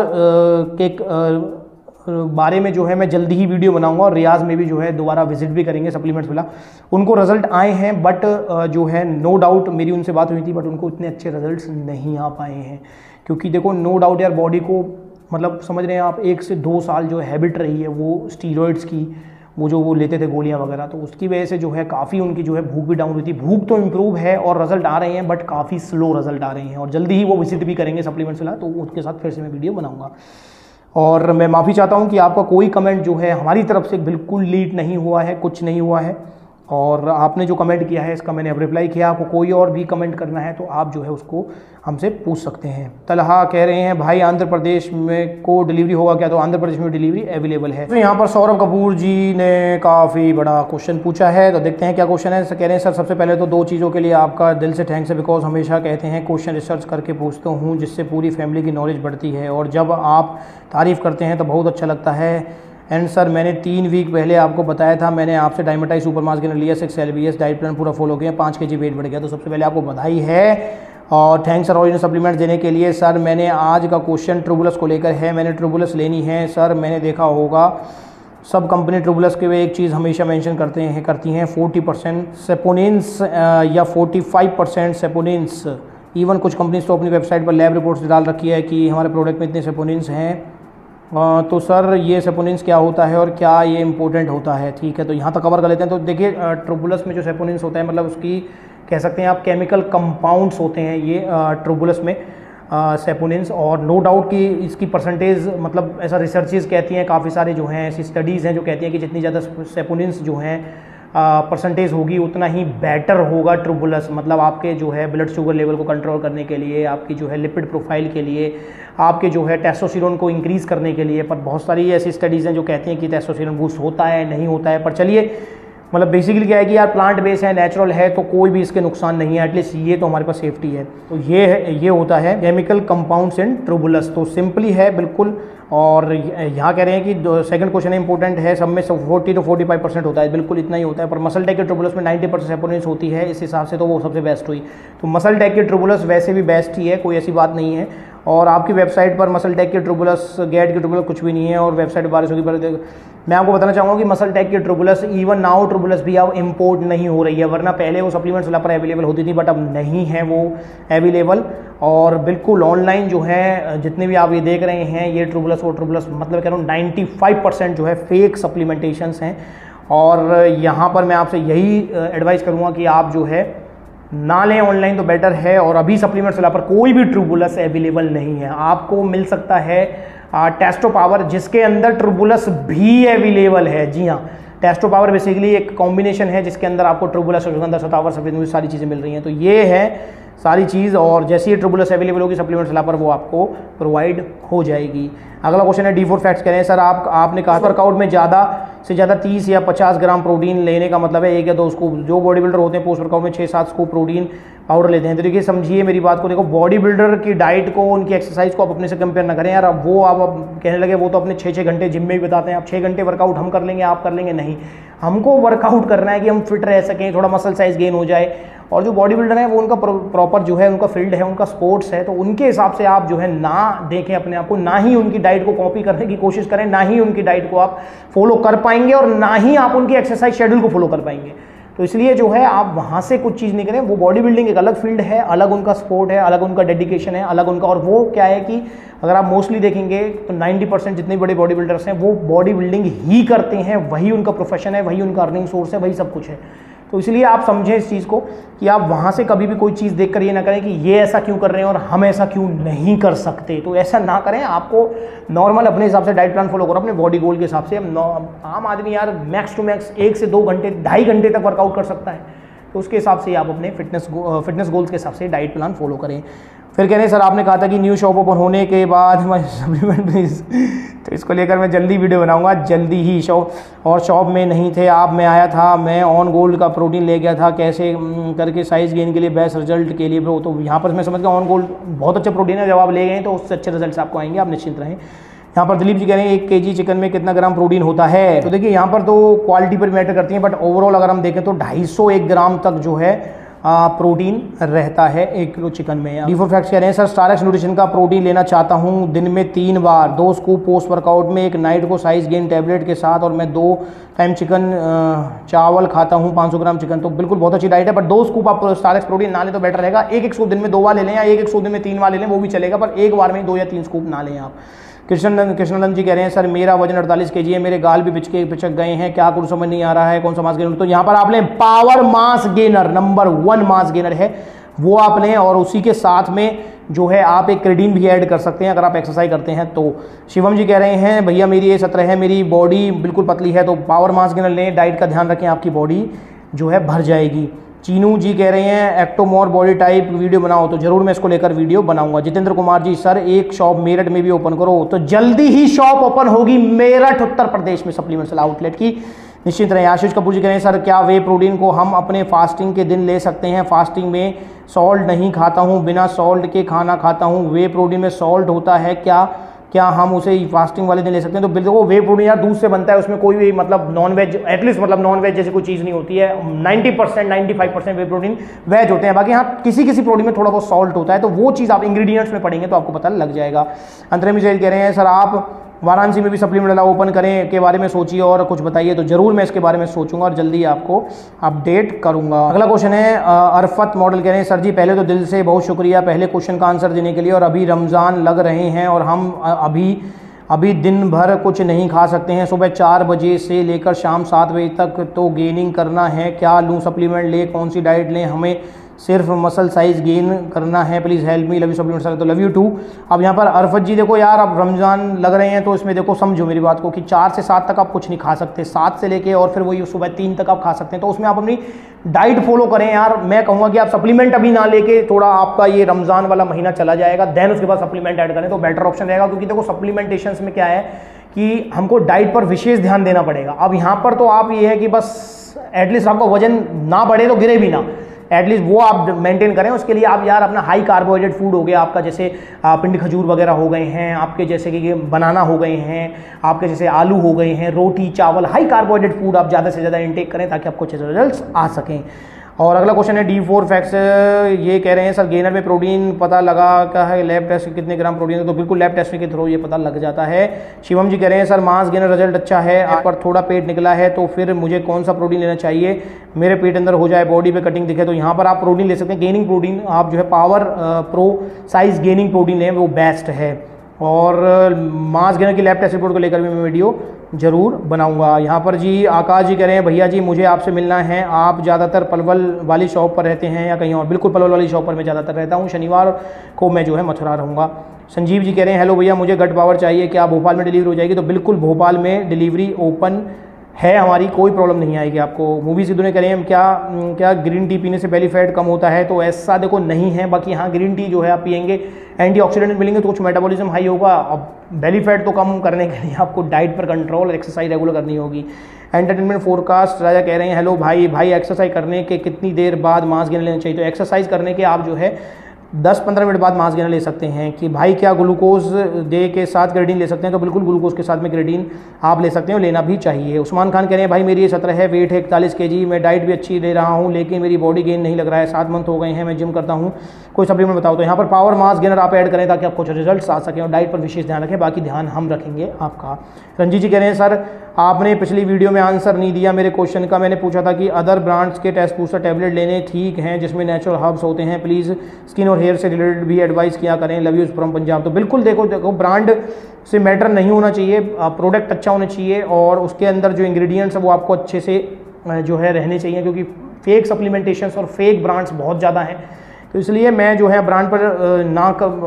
के बारे में जो है मैं जल्दी ही वीडियो बनाऊंगा, और रियाज में भी जो है दोबारा विजिट भी करेंगे सप्लीमेंट्स वाला, उनको रिजल्ट आए हैं, बट जो है नो डाउट मेरी उनसे बात हुई थी, बट उनको इतने अच्छे रिजल्ट्स नहीं आ पाए हैं, क्योंकि देखो नो डाउट यार बॉडी को मतलब समझ रहे हैं आप एक से दो साल जो हैबिट रही है वो स्टीरॉइड्स की, वो जो वो लेते थे गोलियां वगैरह, तो उसकी वजह से जो है काफ़ी उनकी जो है भूख भी डाउन हुई थी। भूख तो इम्प्रूव है और रिजल्ट आ रहे हैं, बट काफ़ी स्लो रिजल्ट आ रहे हैं, और जल्दी ही वो विजिट भी करेंगे सप्लीमेंट्स वाला, तो उसके साथ फिर से मैं वीडियो बनाऊंगा। और मैं माफ़ी चाहता हूं कि आपका कोई कमेंट जो है हमारी तरफ से बिल्कुल लीड नहीं हुआ है, कुछ नहीं हुआ है, और आपने जो कमेंट किया है इसका मैंने अब रिप्लाई किया। आपको कोई और भी कमेंट करना है तो आप जो है उसको हमसे पूछ सकते हैं। तलहा कह रहे हैं भाई आंध्र प्रदेश में को डिलीवरी होगा क्या, तो आंध्र प्रदेश में डिलीवरी अवेलेबल है। तो यहाँ पर सौरभ कपूर जी ने काफ़ी बड़ा क्वेश्चन पूछा है, तो देखते हैं क्या क्वेश्चन है। कह रहे हैं सर सबसे पहले तो दो चीज़ों के लिए आपका दिल से थैंक्स है, बिकॉज हमेशा कहते हैं क्वेश्चन रिसर्च करके पूछता हूँ जिससे पूरी फैमिली की नॉलेज बढ़ती है, और जब आप तारीफ़ करते हैं तो बहुत अच्छा लगता है। एंड सर मैंने तीन वीक पहले आपको बताया था, मैंने आपसे डायमेटाइज सुपर मास गेनर लिया, six L B S diet plan पूरा फॉलो किया, पाँच के जी वेट बढ़ गया। तो सबसे पहले आपको बधाई है और थैंक्स सर ओरिजिनल सप्लीमेंट्स देने के लिए। सर मैंने आज का क्वेश्चन ट्रूबुलस को लेकर है, मैंने ट्रूबुलस लेनी है। सर मैंने देखा होगा सब कंपनी ट्रूबुलस के वे एक चीज़ हमेशा मेंशन करते हैं करती हैं फोर्टी परसेंट सेपोनिन्स या forty five percent saponins. Even कुछ कंपनीज तो अपनी वेबसाइट पर लैब रिपोर्ट्स डाल रखी है कि हमारे प्रोडक्ट में इतने सेपोनिन्स हैं। तो सर ये सेपोनिन्स क्या होता है और क्या ये इंपॉर्टेंट होता है, ठीक है, तो यहाँ तक कवर कर लेते हैं। तो देखिए ट्रूबुलस में जो सेपोनिन्स होता है मतलब उसकी कह सकते हैं आप केमिकल कंपाउंड्स होते हैं ये ट्रूबुलस में सेपोनिन्स, और नो डाउट कि इसकी परसेंटेज मतलब ऐसा रिसर्चेज कहती हैं, काफ़ी सारे जो हैं ऐसी स्टडीज़ हैं जो कहती हैं कि जितनी ज़्यादा सेपोनिन्स जो हैं परसेंटेज होगी उतना ही बेटर होगा ट्रूबुलस, मतलब आपके जो है ब्लड शुगर लेवल को कंट्रोल करने के लिए, आपकी जो है लिपिड प्रोफाइल के लिए, आपके जो है टेस्टोस्टेरोन को इंक्रीज़ करने के लिए। पर बहुत सारी ऐसी स्टडीज़ हैं जो कहती हैं कि टेस्टोस्टेरोन बूस्ट होता है नहीं होता है। पर चलिए मतलब बेसिकली क्या है कि यार प्लांट बेस है, नेचुरल है, तो कोई भी इसके नुकसान नहीं है, एटलीस्ट ये तो हमारे पास सेफ्टी है। तो ये है, ये होता है केमिकल कंपाउंड्स इन ट्रूबुलस। तो सिंपली है बिल्कुल। और यहाँ कह रहे हैं कि सेकंड क्वेश्चन इंपॉर्टेंट है, सब में forty to forty five percent होता है, बिल्कुल इतना ही होता है, पर मसल टेक के ट्रूबुलस में नाइन्टी परसेंट सेपोनेंस होती है, इस हिसाब से तो वो सबसे बेस्ट हुई। तो मसल टेक के ट्रूबुलस वैसे भी बेस्ट ही है, कोई ऐसी बात नहीं है। और आपकी वेबसाइट पर मसल टेक के ट्रूबुलस, गेट के ट्रूबुलस कुछ भी नहीं है, और वेबसाइट बारिश होगी पर मैं आपको बताना चाहूँगा कि मसल टेक के ट्रूबुलस, इवन नाउ ट्रूबुलस भी अब इंपोर्ट नहीं हो रही है, वरना पहले वो सप्लीमेंट्स वाला पर अवेलेबल होती थी, बट अब नहीं है वो अवेलेबल। और बिल्कुल ऑनलाइन जो है जितने भी आप ये देख रहे हैं, ये ट्रूबुलस वो ट्रूबुलस, मतलब कह रहा हूँ नाइन्टी फाइव परसेंट जो है फेक सप्लीमेंटेशंस हैं। और यहाँ पर मैं आपसे यही एडवाइस करूँगा कि आप जो है ना लें, ऑनलाइन तो बेटर है। और अभी सप्लीमेंट्स वाला पर कोई भी ट्रूबुलस अवेलेबल नहीं है, आपको मिल सकता है टेस्टो पावर, जिसके अंदर ट्रूबुलस भी अवेलेबल है। जी हाँ, टेस्टो पावर बेसिकली एक कॉम्बिनेशन है जिसके अंदर आपको ट्रूबुलस, अंदर सतावर, सफेद, सारी चीज़ें मिल रही हैं। तो ये है सारी चीज़, और जैसे ही ट्रूबुलस अवेलेबल होगी सप्लीमेंट्स वाला पर वो आपको प्रोवाइड हो जाएगी। अगला क्वेश्चन है डी फोर फैक्ट्स कह रहे हैं सर, आप आपने कहा वर्कआउट में ज़्यादा से ज़्यादा तीस या पचास ग्राम प्रोटीन लेने का मतलब है एक या दो स्कूप। जो बॉडी बिल्डर होते हैं पोस्ट वर्कआउट में छः सात स्कूप प्रोटीन पाउडर लेते हैं। तो देखिए समझिए मेरी बात को, देखो बॉडी बिल्डर की डाइट को, उनकी एक्सरसाइज को आप अपने से कंपेयर ना करें यार। अब वो आप अब कहने लगे वो तो अपने छः छः घंटे जिम में भी बताते हैं, आप छः घंटे वर्कआउट हम कर लेंगे, आप कर लेंगे, नहीं। हमको वर्कआउट करना है कि हम फिट रह सकें, थोड़ा मसल साइज गेन हो जाए। और जो बॉडी बिल्डर है वो उनका प्रॉपर जो है उनका फील्ड है, उनका स्पोर्ट्स है, तो उनके हिसाब से आप जो है ना देखें अपने आप को, ना ही उनकी डाइट को कॉपी करने की कोशिश करें, ना ही उनकी डाइट को आप फॉलो कर पाएंगे, और ना ही आप उनकी एक्सरसाइज शेड्यूल को फॉलो कर पाएंगे। तो इसलिए जो है आप वहाँ से कुछ चीज़ नहीं करें। वो बॉडी बिल्डिंग एक अलग फील्ड है, अलग उनका स्पोर्ट है, अलग उनका डेडिकेशन है, अलग उनका। और वो क्या है कि अगर आप मोस्टली देखेंगे तो नाइन्टी परसेंट जितने बड़े बॉडी बिल्डर्स हैं वो बॉडी बिल्डिंग ही करते हैं, वही उनका प्रोफेशन है, वही उनका अर्निंग सोर्स है, वही सब कुछ है। तो इसलिए आप समझें इस चीज़ को कि आप वहाँ से कभी भी कोई चीज़ देखकर ये ना करें कि ये ऐसा क्यों कर रहे हैं और हम ऐसा क्यों नहीं कर सकते। तो ऐसा ना करें, आपको नॉर्मल अपने हिसाब से डाइट प्लान फॉलो करो, अपने बॉडी गोल के हिसाब से। आम आदमी यार मैक्स टू मैक्स एक से दो घंटे ढाई घंटे तक वर्कआउट कर सकता है, तो उसके हिसाब से आप अपने फिटनेस फिटनेस गोल्स के हिसाब से डाइट प्लान फॉलो करें। फिर कह रहे हैं सर आपने कहा था कि न्यू शॉप ओपन होने के बाद हमारे सप्लीमेंट प्लीज़, तो इसको लेकर मैं जल्दी वीडियो बनाऊंगा, जल्दी ही। शॉप और शॉप में नहीं थे आप, मैं आया था, मैं ऑन गोल्ड का प्रोटीन ले गया था, कैसे करके साइज गेन के लिए बेस्ट रिजल्ट के लिए ब्रो। तो यहाँ पर मैं समझ गया ऑन गोल्ड बहुत अच्छा प्रोटीन है, जब आप ले गए तो उससे अच्छे रिजल्ट आपको आएंगे, आप निश्चिंत रहें। यहाँ पर दिलीप जी कह रहे हैं एक केजी चिकन में कितना ग्राम प्रोटीन होता है। तो देखिए यहाँ पर तो क्वालिटी पर मैटर करती है, बट ओवरऑल अगर हम देखें तो ढाई सौ एक ग्राम तक जो है आ, प्रोटीन रहता है एक किलो चिकन में। डी फोर फैक्ट्स कह रहे हैं सर स्टारक्स न्यूट्रिशन का प्रोटीन लेना चाहता हूँ, दिन में तीन बार, दो स्कूप पोस्ट वर्कआउट में, एक नाइट को साइज गेन टैबलेट के साथ, और मैं दो टाइम चिकन चावल खाता हूँ, पाँच सौ ग्राम चिकन। तो बिल्कुल बहुत अच्छी डाइट है, बट दो स्कूप आप स्टारक्स प्रोटीन ना लें तो बेटर रहेगा। एक एक स्कूप दिन में दो बार ले लें, या एक एक स्कूप दिन में तीन बार ले लें, वो भी चलेगा, पर एक बार में दो या तीन स्कूप ना लें आप। कृष्णनंद कृष्णानंद जी कह रहे हैं सर मेरा वजन अड़तालीस केजी है, मेरे गाल भी पिचके पिचक गए हैं, क्या कुछ समझ नहीं आ रहा है, कौन सा मास गेनर। तो यहाँ पर आप लें power mass gainer, number one mass gainer है वो आप लें, और उसी के साथ में जो है आप एक क्रेडीन भी ऐड कर सकते हैं अगर आप एक्सरसाइज करते हैं तो। शिवम जी कह रहे हैं भैया मेरी ये सत्रह है, मेरी बॉडी बिल्कुल पतली है, तो पावर मास गेनर लें, डाइट का ध्यान रखें, आपकी बॉडी जो है भर जाएगी। चीनू जी कह रहे हैं एक्टोमोर बॉडी टाइप वीडियो बनाओ, तो जरूर मैं इसको लेकर वीडियो बनाऊंगा। जितेंद्र कुमार जी सर एक शॉप मेरठ में भी ओपन करो, तो जल्दी ही शॉप ओपन होगी मेरठ उत्तर प्रदेश में सप्लीमेंट्स आउटलेट की, निश्चिंत रहें। आशीष कपूर जी कह रहे हैं सर क्या वे प्रोटीन को हम अपने फास्टिंग के दिन ले सकते हैं, फास्टिंग में सॉल्ट नहीं खाता हूँ, बिना सॉल्ट के खाना खाता हूँ, वे प्रोटीन में सॉल्ट होता है क्या, क्या हम उसे फास्टिंग वाले दिन ले सकते हैं। तो बिल्कुल वे प्रोटीन यार दूध से बनता है, उसमें कोई भी मतलब नॉन वेज एटलीस्ट मतलब नॉन वेज जैसी कोई चीज़ नहीं होती है। Ninety percent ninety five percent whey protein veg होते हैं, बाकी हाँ किसी किसी प्रोटीन में थोड़ा बहुत सॉल्ट होता है, तो वो चीज़ आप इंग्रेडिएंट्स में पढ़ेंगे तो आपको पता लग जाएगा। अंतरिम जैल कह रहे हैं सर आप वाराणसी में भी सप्लीमेंट वाला ओपन करें के बारे में सोचिए और कुछ बताइए, तो जरूर मैं इसके बारे में सोचूंगा और जल्दी आपको अपडेट करूंगा। अगला क्वेश्चन है अरफत मॉडल कह रहे हैं सर जी पहले तो दिल से बहुत शुक्रिया पहले क्वेश्चन का आंसर देने के लिए, और अभी रमज़ान लग रहे हैं और हम अभी अभी दिन भर कुछ नहीं खा सकते हैं, सुबह चार बजे से लेकर शाम सात बजे तक, तो गेनिंग करना है, क्या लूँ सप्लीमेंट ले, कौन सी डाइट लें, हमें सिर्फ मसल साइज गेन करना है, please help me, love you supplement sir. तो लव यू टू। अब यहाँ पर अरफत जी देखो यार अब रमज़ान लग रहे हैं, तो इसमें देखो समझो मेरी बात को कि चार से सात तक आप कुछ नहीं खा सकते, सात से लेके और फिर वही सुबह तीन तक आप खा सकते हैं, तो उसमें आप अपनी डाइट फॉलो करें यार। मैं कहूँगा कि आप सप्लीमेंट अभी ना लेके थोड़ा आपका ये रमज़ान वाला महीना चला जाएगा, देन उसके बाद सप्लीमेंट ऐड करें तो बेटर ऑप्शन रहेगा, क्योंकि देखो सप्लीमेंटेशंस में क्या है कि हमको डाइट पर विशेष ध्यान देना पड़ेगा। अब यहाँ पर तो आप ये है कि बस एटलीस्ट आपका वजन ना बढ़े तो गिरे भी ना, एटलीस्ट वो आप मेंटेन करें। उसके लिए आप यार अपना हाई कार्बोहाइड्रेट फूड हो गया आपका, जैसे पिंड खजूर वगैरह हो गए हैं आपके, जैसे कि बनाना हो गए हैं आपके, जैसे आलू हो गए हैं, रोटी चावल, हाई कार्बोहाइड्रेट फूड आप ज़्यादा से ज़्यादा इंटेक करें ताकि आपको अच्छे रिजल्ट्स आ सकें। और अगला क्वेश्चन है डी फोर फैक्ट्स, ये कह रहे हैं सर गेनर में प्रोटीन पता लगा क्या है, लैब टेस्ट कितने ग्राम प्रोटीन है? तो बिल्कुल लैब टेस्ट के थ्रू ये पता लग जाता है। शिवम जी कह रहे हैं सर मास गेनर रिजल्ट अच्छा है, आप पर थोड़ा पेट निकला है तो फिर मुझे कौन सा प्रोटीन लेना चाहिए? मेरे पेट अंदर हो जाए, बॉडी पे कटिंग दिखे, तो यहाँ पर आप प्रोटीन ले सकते हैं, गेनिंग प्रोटीन। आप जो है power pro size gaining protein लें, वो बेस्ट है। और मास गेनर की लैब टेस्ट रिपोर्ट को लेकर भी मैं वीडियो जरूर बनाऊंगा। यहाँ पर जी आकाश जी कह रहे हैं भैया जी मुझे आपसे मिलना है, आप ज़्यादातर पलवल वाली शॉप पर रहते हैं या कहीं और? बिल्कुल पलवल वाली शॉप पर मैं ज़्यादातर रहता हूँ, शनिवार को मैं जो है मथुरा रहूँगा। संजीव जी कह रहे हैं हेलो भैया मुझे गट पावर चाहिए, क्या भोपाल में डिलीवरी हो जाएगी? तो बिल्कुल भोपाल में डिलीवरी ओपन है हमारी, कोई प्रॉब्लम नहीं आएगी आपको। मूवी सिद्धू ने कह रहे हैं क्या क्या ग्रीन टी पीने से बेली फैट कम होता है? तो ऐसा देखो नहीं है, बाकी हाँ ग्रीन टी जो है आप पियेंगे एंटीऑक्सीडेंट मिलेंगे तो कुछ मेटाबॉलिज्म हाई होगा। अब बेली फैट तो कम करने के लिए आपको डाइट पर कंट्रोल और एक्सरसाइज रेगुलर करनी होगी। एंटरटेनमेंट फोरकास्ट राजा कह रहे हैं हेलो भाई भाई एक्सरसाइज करने के कितनी देर बाद मास गेनर लेना चाहिए? तो एक्सरसाइज करने के आप जो है दस पंद्रह मिनट बाद मास गेनर ले सकते हैं। कि भाई क्या ग्लूकोज दे के साथ क्रेडिन ले सकते हैं? तो बिल्कुल ग्लूकोज के साथ में क्रेडिन आप ले सकते हैं और लेना भी चाहिए। उस्मान खान कह रहे हैं भाई मेरी ये सत्रह है, वेट है इकतालीस के जी, मैं डाइट भी अच्छी ले रहा हूँ लेकिन मेरी बॉडी गेन नहीं लग रहा है, सात मंथ हो गए हैं मैं जिम करता हूँ, कोई सप्लीमेंट बताओ? तो यहाँ पर पावर मास गेनर आप ऐड करें ताकि आपको रिजल्ट्स आ सकें और डाइट पर विशेष ध्यान रखें, बाकी ध्यान हम रखेंगे आपका। रंजीत जी कह रहे हैं सर आपने पिछली वीडियो में आंसर नहीं दिया मेरे क्वेश्चन का, मैंने पूछा था कि अदर ब्रांड्स के टेस्ट बूस्टर टैबलेट लेने ठीक हैं जिसमें नेचुरल हर्ब्स होते हैं, प्लीज़ स्किन और हेयर से रिलेटेड भी एडवाइस किया करें, लव यूज फ्रॉम पंजाब। तो बिल्कुल देखो देखो ब्रांड से मैटर नहीं होना चाहिए, प्रोडक्ट अच्छा होना चाहिए और उसके अंदर जो इंग्रेडिएंट्स है वो आपको अच्छे से जो है रहने चाहिए, क्योंकि फेक सप्लीमेंटेशंस और फेक ब्रांड्स बहुत ज़्यादा हैं। तो इसलिए मैं जो है ब्रांड पर ना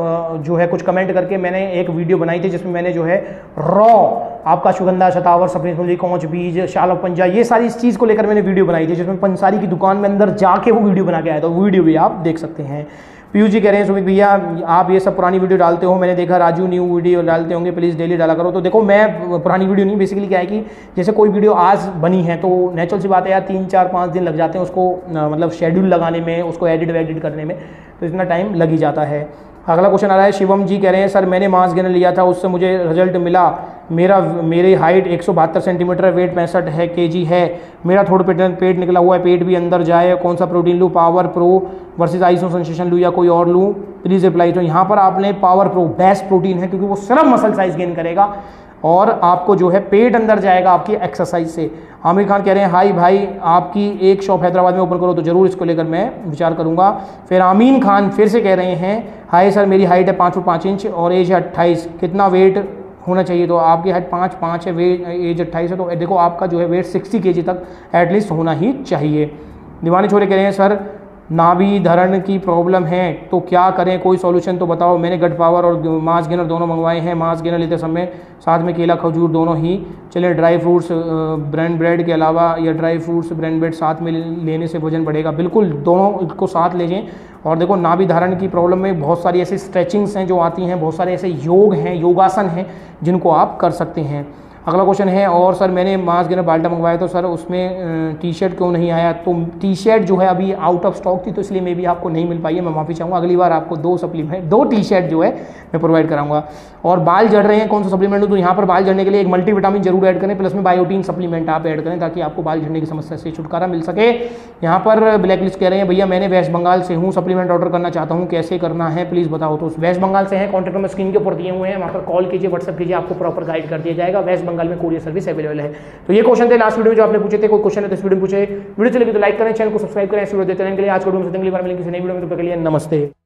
जो है कुछ कमेंट करके मैंने एक वीडियो बनाई थी जिसमें मैंने जो है रॉ आपका सुगंधा शतावर सफेद कौच बीज शाल पंजा ये सारी इस चीज़ को लेकर मैंने वीडियो बनाई थी, जिसमें पंसारी की दुकान में अंदर जाके वो वीडियो बना के आया था, वो वीडियो भी आप देख सकते हैं। पीयूष जी कह रहे हैं सुमित भैया आप ये सब पुरानी वीडियो डालते हो, मैंने देखा राजू न्यू वीडियो डालते होंगे, प्लीज़ डेली डाला करो। तो देखो मैं पुरानी वीडियो नहीं, बेसिकली क्या है कि जैसे कोई वीडियो आज बनी है तो नेचुरल सी बात है यार तीन चार पाँच दिन लग जाते हैं उसको मतलब शेड्यूल लगाने में, उसको एडिट वेडिट करने में, तो इतना टाइम लग ही जाता है। अगला क्वेश्चन आ रहा है शिवम जी कह रहे हैं सर मैंने मास गेनर लिया था उससे मुझे रिजल्ट मिला, मेरा मेरी हाइट एक सौ बहत्तर सेंटीमीटर, वेट पैंसठ है केजी है, मेरा थोड़ा पेट पेट निकला हुआ है, पेट भी अंदर जाए, कौन सा प्रोटीन लूँ, power pro versus iso sensation लूँ या कोई और लूँ, प्लीज़ रिप्लाई। तो यहाँ पर आपने पावर प्रो बेस्ट प्रोटीन है क्योंकि वो सिर्फ मसल साइज गेन करेगा और आपको जो है पेट अंदर जाएगा आपकी एक्सरसाइज से। आमिर खान कह रहे हैं हाई भाई आपकी एक शॉप हैदराबाद में ओपन करो, तो जरूर इसको लेकर मैं विचार करूंगा। फिर आमीन खान फिर से कह रहे हैं हाई सर मेरी हाइट है पाँच फुट पाँच इंच और एज है अट्ठाईस, कितना वेट होना चाहिए? तो आपकी हाइट पाँच पाँच है, वेट एज अट्ठाईस है, तो देखो आपका जो है वेट सिक्सटी के जी तक एटलीस्ट होना ही चाहिए। दीवानी छोरे कह रहे हैं सर नाभि धरण की प्रॉब्लम है तो क्या करें, कोई सॉल्यूशन तो बताओ। मैंने गट पावर और मास गेनर दोनों मंगवाए हैं, मास गेनर लेते समय साथ में केला खजूर दोनों ही चले, ड्राई फ्रूट्स ब्रांड ब्रेड के अलावा या ड्राई फ्रूट्स ब्रांड ब्रेड साथ में लेने से वजन बढ़ेगा? बिल्कुल दोनों को साथ ले जाएँ। और देखो नाभि धारण की प्रॉब्लम में बहुत सारी ऐसी स्ट्रेचिंग्स हैं जो आती हैं, बहुत सारे ऐसे योग हैं योगासन हैं जिनको आप कर सकते हैं। अगला क्वेश्चन है और सर मैंने मास गेनर बाल्टा मंगवाया तो सर उसमें टी शर्ट क्यों नहीं आया? तो टी शर्ट जो है अभी आउट ऑफ स्टॉक थी तो इसलिए मे भी आपको नहीं मिल पाई है, मैं माफ़ी चाहूँगा। अगली बार आपको दो सप्लीमेंट दो टी शर्ट जो है मैं प्रोवाइड कराऊंगा। और बाल जड़ रहे हैं कौन सा सप्लीमेंट हो? तो यहाँ पर बाल जड़ने के लिए एक मल्टीविटामिन जरूर ऐड करें, प्लस में बायोटीन सप्लीमेंट आप ऐड करें ताकि आपको बाल झड़ने की समस्या से छुटकारा मिल सके। यहाँ पर ब्लैक लिस्ट कह रहे हैं भैया मैंने वेस्ट बंगाल से हूँ, सप्लीमेंट ऑर्डर करना चाहता हूँ, कैसे करना है प्लीज़ बताओ। तो वेस्ट बंगाल से है, कॉन्टैक्ट नंबर स्क्रीन के ऊपर दिए हुए हैं, वहाँ पर कॉल कीजिए व्हाट्सअप कीजिए, आपको प्रॉपर गाइड कर दिया जाएगा। वेस्ट बंगाल में कोरियर सर्विस अवेलेबल है। तो ये क्वेश्चन थे लास्ट वीडियो में जो आपने पूछे थे, कोई क्वेश्चन है तो इस वीडियो में पूछे, वीडियो चलेगी तो लाइक करें, चैनल को सब्सक्राइब करें, ऐसे वीडियो देते रहने के लिए। आज को वीडियो में अगली बार मिलेंगे किसी नई वीडियो में, तो तब तक के लिए नमस्ते।